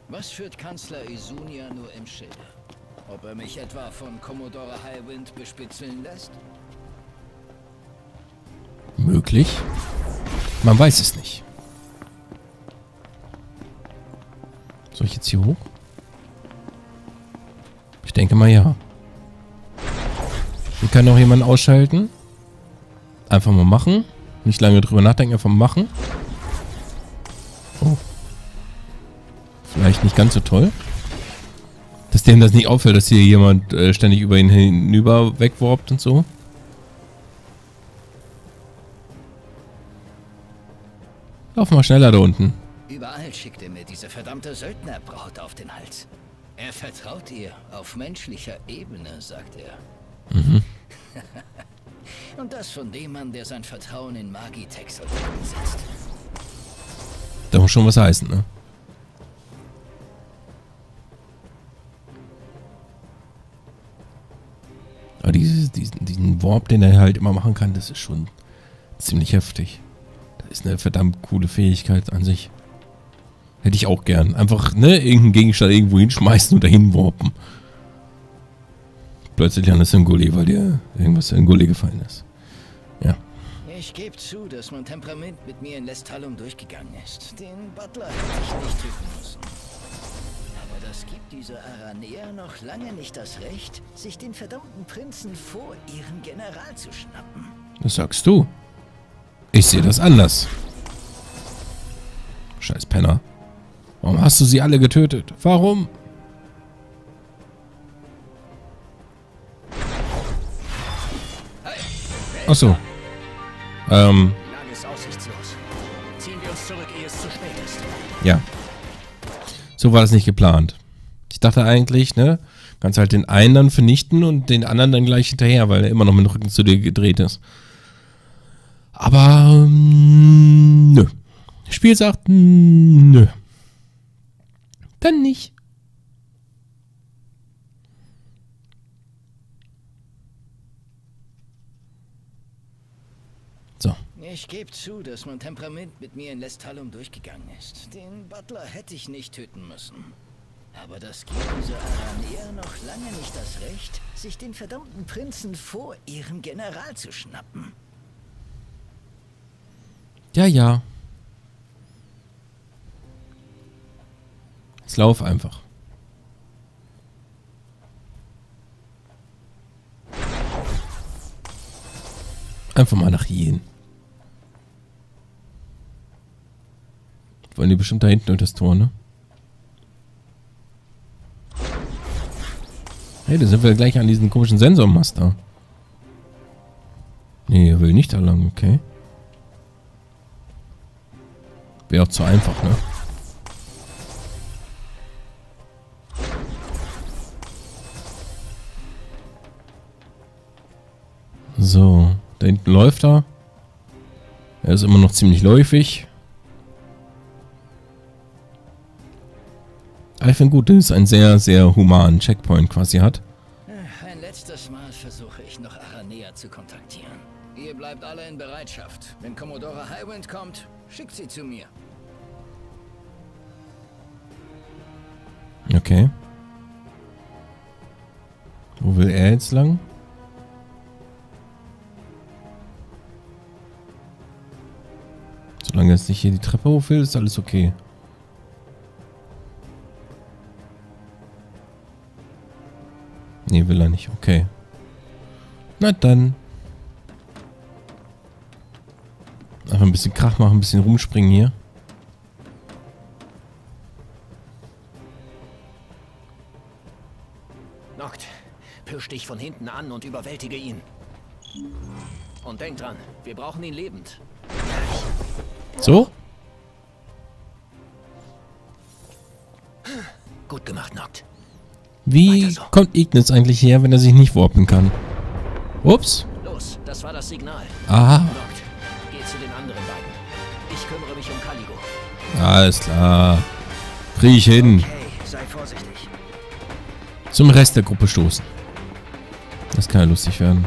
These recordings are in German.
Was führt Kanzler Isunia nur im Schilde? Ob er mich etwa von Commodore Highwind bespitzeln lässt? Möglich. Man weiß es nicht. Soll ich jetzt hier hoch? Ich denke mal ja. Wir können auch jemanden ausschalten. Einfach mal machen. Nicht lange drüber nachdenken, einfach mal machen. Oh. Vielleicht nicht ganz so toll. Dass dem das nicht auffällt, dass hier jemand ständig über ihn hinüber wegwarpt und so. Lauf mal schneller da unten. Überall schickt er mir diese verdammte Söldnerbraut auf den Hals. Er vertraut ihr auf menschlicher Ebene, sagt er. Mhm. Und das von dem Mann, der sein Vertrauen in Magitech-Soldaten setzt. Das muss schon was heißen, ne? Aber diesen Warp, den er halt immer machen kann, das ist schon ziemlich heftig. Das ist eine verdammt coole Fähigkeit an sich. Hätte ich auch gern. Einfach, ne, irgendeinen Gegenstand irgendwo hinschmeißen und dahin warpen. Plötzlich an das Singoli, weil dir irgendwas in Gully gefallen ist. Ja. Ich gebe zu, dass mein Temperament mit mir in Lestallum durchgegangen ist. Den Butler hätte ich nicht töten müssen. Aber das gibt dieser Aranea noch lange nicht das Recht, sich den verdammten Prinzen vor ihrem General zu schnappen. Das sagst du. Ich sehe das anders. Scheiß Penner. Warum hast du sie alle getötet? Warum? Achso. Die Lage ist aussichtslos. Ziehen wir uns zurück, ehe es zu spät ist. Ja. So war das nicht geplant. Ich dachte eigentlich, ne, kannst halt den einen dann vernichten und den anderen dann gleich hinterher, weil er immer noch mit dem Rücken zu dir gedreht ist. Aber, nö. Das Spiel sagt, nö. Dann nicht. So. Ich gebe zu, dass mein Temperament mit mir in Lestallum durchgegangen ist. Den Butler hätte ich nicht töten müssen. Aber das gibt dieser Aranea noch lange nicht das Recht, sich den verdammten Prinzen vor ihrem General zu schnappen. Ja, ja. Jetzt lauf einfach. Einfach mal nach hier hin. Wollen die bestimmt da hinten durch das Tor, ne? Hey, da sind wir gleich an diesen komischen Sensormaster. Nee, er will nicht da lang, okay. Wäre auch zu einfach, ne? So, da hinten läuft er. Er ist immer noch ziemlich läufig. Aber ich finde gut, dass es einen sehr, sehr humanen Checkpoint quasi hat. Ein letztes Mal versuche ich noch Aranea zu kontaktieren. Ihr bleibt alle in Bereitschaft. Wenn Commodore Highwind kommt, schickt sie zu mir. Okay. Wo will er jetzt lang? Solange es nicht hier die Treppe hoch will, ist alles okay. Nee, will er nicht. Okay. Na dann. Einfach ein bisschen Krach machen, ein bisschen rumspringen hier. Noct, pirsch dich von hinten an und überwältige ihn. Und denk dran, wir brauchen ihn lebend. So? Gut gemacht, Noct. Wie so. kommt Ignis eigentlich her, wenn er sich nicht warpen kann? Ups. Los, das war das Signal. Aha. Noct, geh zu den anderen beiden. Ich kümmere mich um Caligo. Alles klar. Krieg ich hin. Okay, sei vorsichtig. Zum Rest der Gruppe stoßen. Das kann ja lustig werden.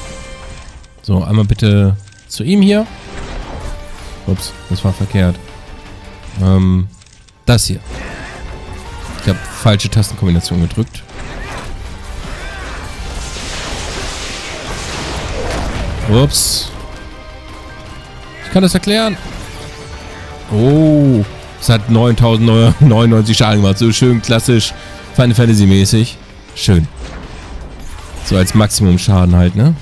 So, einmal bitte zu ihm hier. Ups, das war verkehrt. Das hier. Ich habe falsche Tastenkombination gedrückt. Ups. Ich kann das erklären. Oh. Es hat 9099 Schaden gemacht. So schön klassisch Final Fantasy mäßig. Schön. So als Maximum Schaden halt, ne?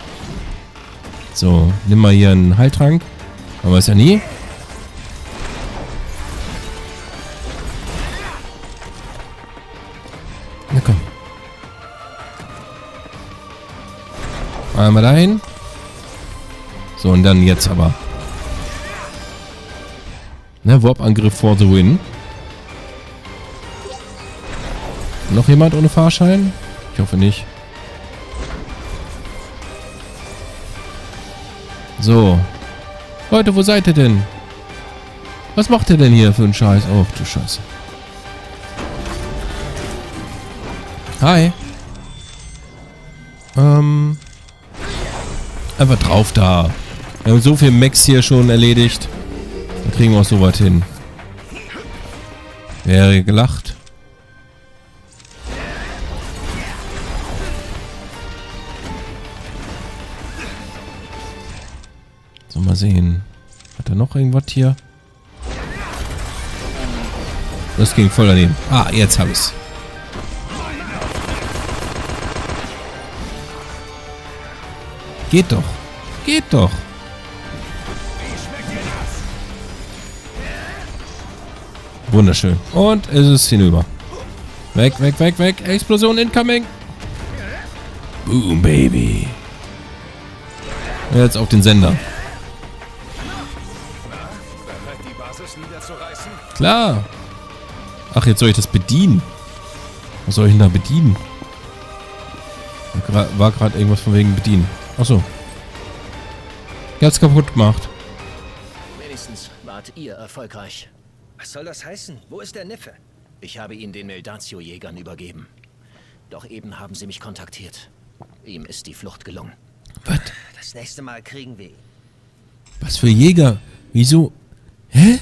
So, nimm mal hier einen Heiltrank. Man weiß ja nie. Na komm. Einmal dahin. So, und dann jetzt aber. Ne, Warp-Angriff for the win. Noch jemand ohne Fahrschein? Ich hoffe nicht. So. Leute, wo seid ihr denn? Was macht ihr denn hier für einen Scheiß? Oh, du Scheiße. Hi. Einfach drauf da. Wir haben so viel Mechs hier schon erledigt. Dann kriegen wir auch so weit hin. Wäre gelacht. So, mal sehen. Hat er noch irgendwas hier? Das ging voll daneben. Ah, jetzt habe ich's. Geht doch. Geht doch. Wunderschön. Und es ist hinüber. Weg, weg, weg, weg. Explosion incoming. Boom, Baby. Jetzt auf den Sender. Klar. Ach, jetzt soll ich das bedienen. Was soll ich denn da bedienen? War gerade irgendwas von wegen bedienen. Achso. Ich hab's kaputt gemacht. Wenigstens wart ihr erfolgreich. Was soll das heißen? Wo ist der Neffe? Ich habe ihn den Meldatio-Jägern übergeben. Doch eben haben sie mich kontaktiert. Ihm ist die Flucht gelungen. Was? Das nächste Mal kriegen wir ihn. Was für Jäger? Wieso? Hä?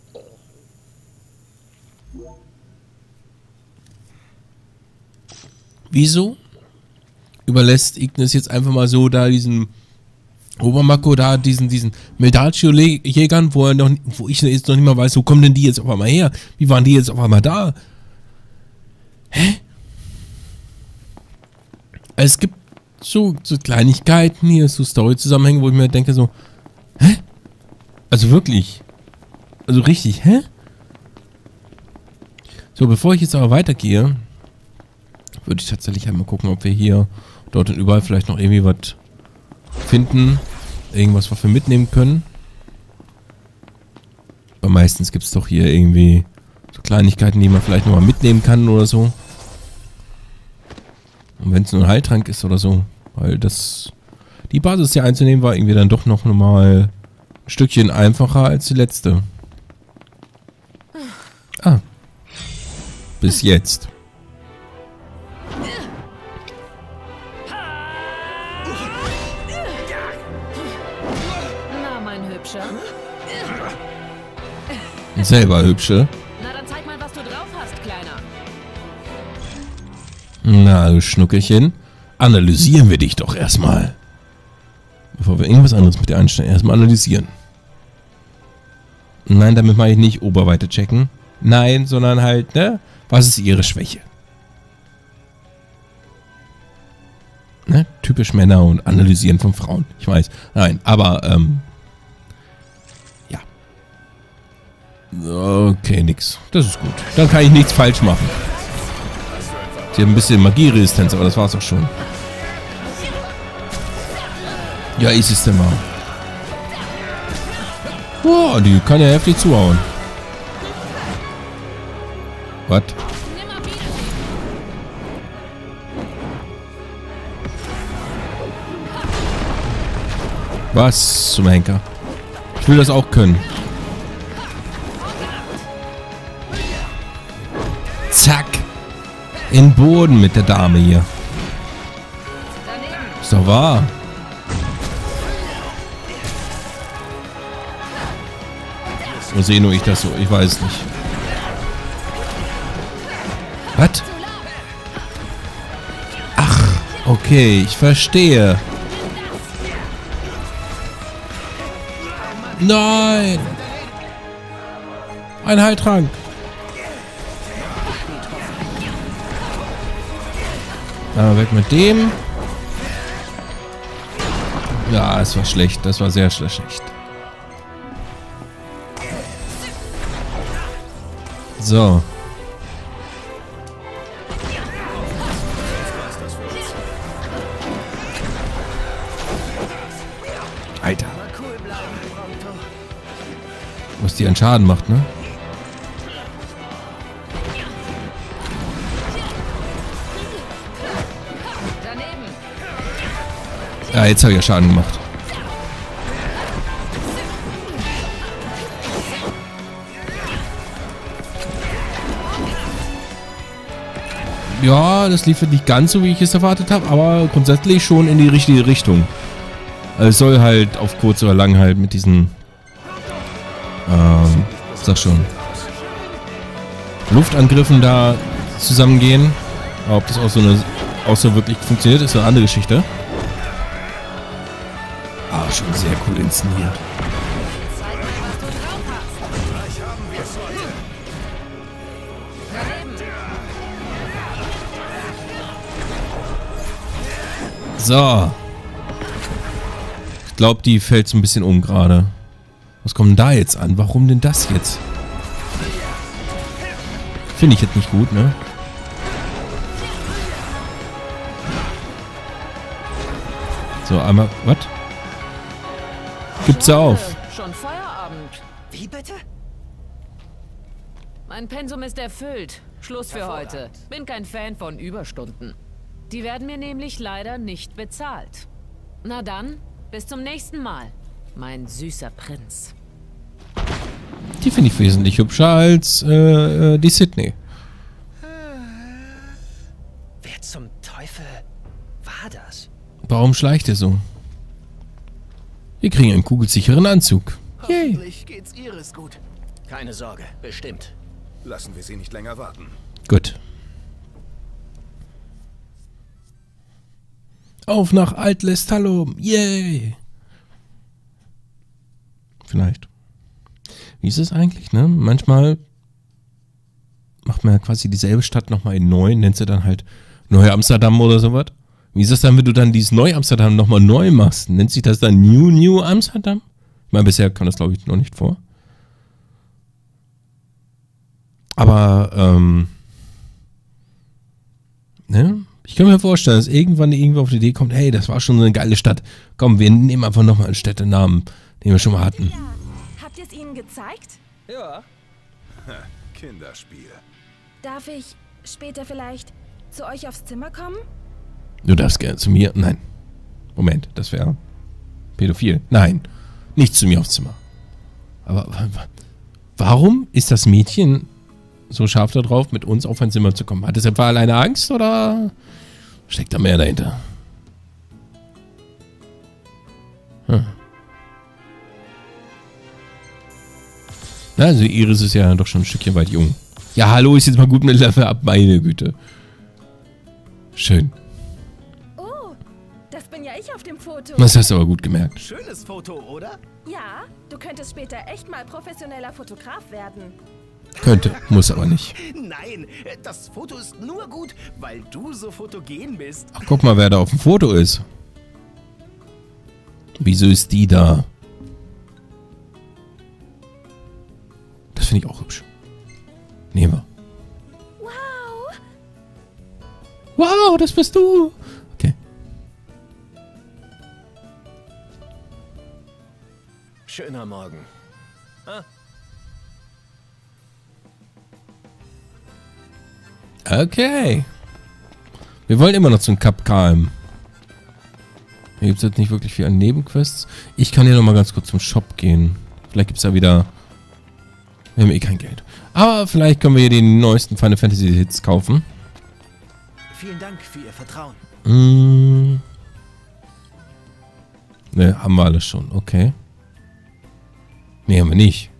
Wieso überlässt Ignis jetzt einfach mal so da diesen Obermako da, diesen Meldatio-Jägern, wo ich jetzt noch nicht mal weiß, wo kommen denn die jetzt auf einmal her? Wie waren die jetzt auf einmal da? Hä? Es gibt so Kleinigkeiten hier, so Story-Zusammenhänge, wo ich mir denke so, hä? Also wirklich? Also richtig, hä? So, bevor ich jetzt aber weitergehe, würde ich tatsächlich einmal gucken, ob wir hier, dort und überall vielleicht noch irgendwie was finden. Irgendwas, was wir mitnehmen können. Aber meistens gibt es doch hier irgendwie so Kleinigkeiten, die man vielleicht nochmal mitnehmen kann oder so. Und wenn es nur ein Heiltrank ist oder so. Weil das... Die Basis hier einzunehmen war irgendwie dann doch noch mal ein Stückchen einfacher als die letzte. Ah. Bis jetzt. Na, mein Hübscher. Selber hübsche. Na, dann zeig mal, was du drauf hast, Kleiner. Na, du Schnuckelchen. Analysieren wir dich doch erstmal. Bevor wir irgendwas anderes mit dir anstellen. Erstmal analysieren. Nein, damit meine ich nicht Oberweite checken. Nein, sondern halt, ne? Was ist ihre Schwäche? Ne? Typisch Männer und Analysieren von Frauen. Ich weiß. Nein, aber, ja. Okay, nix. Das ist gut. Dann kann ich nichts falsch machen. Sie haben ein bisschen Magieresistenz, aber das war's auch schon. Ja, ist es denn mal. Boah, die kann ja heftig zuhauen. Was? Was zum Henker? Ich will das auch können. Zack. In den Boden mit der Dame hier. Ist doch wahr. Oder sehe nur ich das so? Ich weiß es nicht. Was? Ach, okay, ich verstehe. Nein! Ein Heiltrank. Weg mit dem. Ja, es war schlecht. Das war sehr schlecht. So. Alter. Was die an Schaden macht, ne? Ja, jetzt habe ich ja Schaden gemacht. Ja, das lief nicht ganz so, wie ich es erwartet habe, aber grundsätzlich schon in die richtige Richtung. Also es soll halt auf kurz oder lang halt mit diesen sag schon, Luftangriffen da zusammengehen. Aber ob das auch so wirklich funktioniert, ist eine andere Geschichte. Ah, schon sehr cool inszeniert. So. Ich glaube, die fällt so ein bisschen um gerade. Was kommt denn da jetzt an? Warum denn das jetzt? Finde ich jetzt nicht gut, ne? So, einmal... Was? Gibt's ja auf. Schon Feierabend. Wie bitte? Mein Pensum ist erfüllt. Schluss für heute. Bin kein Fan von Überstunden. Die werden mir nämlich leider nicht bezahlt. Na dann, bis zum nächsten Mal, mein süßer Prinz. Die finde ich wesentlich hübscher als die Sydney. Wer zum Teufel war das? Warum schleicht er so? Wir kriegen einen kugelsicheren Anzug. Yay. Hoffentlich geht's Iris gut. Keine Sorge, bestimmt. Lassen wir sie nicht länger warten. Gut. Auf nach Alt-Lestallum. Yay. Vielleicht. Wie ist es eigentlich, ne? Manchmal macht man ja quasi dieselbe Stadt nochmal in neu, nennt sie dann halt Neu-Amsterdam oder sowas. Wie ist das dann, wenn du dann dieses Neu-Amsterdam nochmal neu machst? Nennt sich das dann New Amsterdam? Ich meine, bisher kam das, glaube ich, noch nicht vor. Aber, ne? Ich kann mir vorstellen, dass irgendwann irgendwo auf die Idee kommt, hey, das war schon so eine geile Stadt. Komm, wir nehmen einfach nochmal einen Städtenamen, den wir schon mal hatten. Ja. Habt ihr es ihnen gezeigt? Ja. Kinderspiel. Darf ich später vielleicht zu euch aufs Zimmer kommen? Du darfst gerne zu mir. Nein. Moment, das wäre pädophil. Nein, nicht zu mir aufs Zimmer. Aber warum ist das Mädchen so scharf darauf, mit uns auf ein Zimmer zu kommen? Hat es etwa alleine Angst oder steckt da mehr dahinter? Also Iris ist ja doch schon ein Stückchen weit jung. Ja, hallo, ist jetzt mal gut mit Level ab, meine Güte. Schön. Oh, das bin ja ich auf dem Foto. Das hast du aber gut gemerkt. Schönes Foto, oder? Ja, du könntest später echt mal professioneller Fotograf werden. Könnte, muss aber nicht. Nein, das Foto ist nur gut, weil du so fotogen bist. Ach, guck mal, wer da auf dem Foto ist. Wieso ist die da? Das finde ich auch hübsch. Nehmen wir. Wow. Wow, das bist du. Okay. Schöner Morgen. Okay. Wir wollen immer noch zum Kap Kalm. Hier gibt es jetzt nicht wirklich viel an Nebenquests. Ich kann hier nochmal ganz kurz zum Shop gehen. Vielleicht gibt es da wieder... Wir haben eh kein Geld. Aber vielleicht können wir hier die neuesten Final Fantasy Hits kaufen. Vielen Dank für Ihr Vertrauen. Ne, haben wir alles schon. Okay. Ne, haben wir nicht.